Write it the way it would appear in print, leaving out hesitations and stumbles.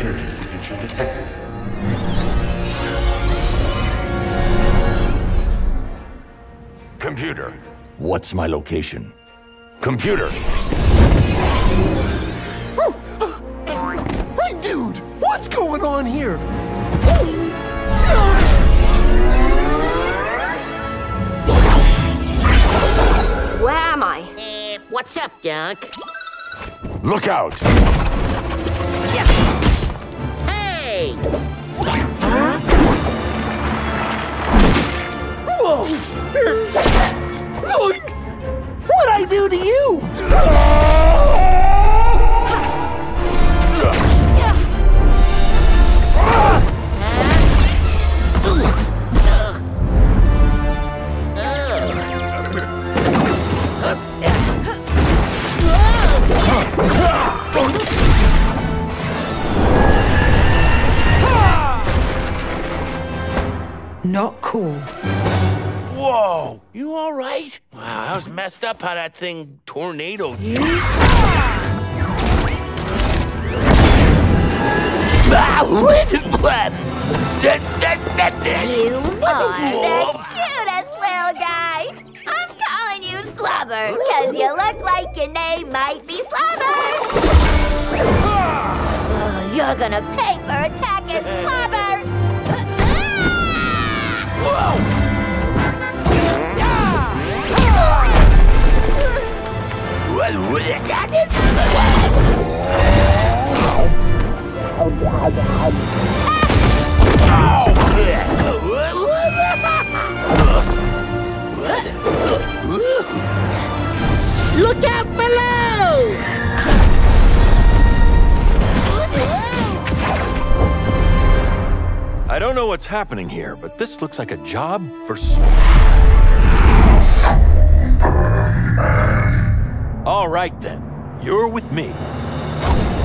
energy signature detected. Computer, what's my location? Computer! Hey, dude! What's going on here? Where am I? What's up, Dunk? Look out! Hey! Whoa! Zoinks! What'd I do to you? Not cool. Whoa! You all right? Wow, I was messed up how that thing tornadoed you. You are the cutest little guy. I'm calling you Slobber, because you look like your name might be Slobber. You're gonna pay for attacking Slobber. Look out below! I don't know what's happening here, but this looks like a job for... All right, then. You're with me.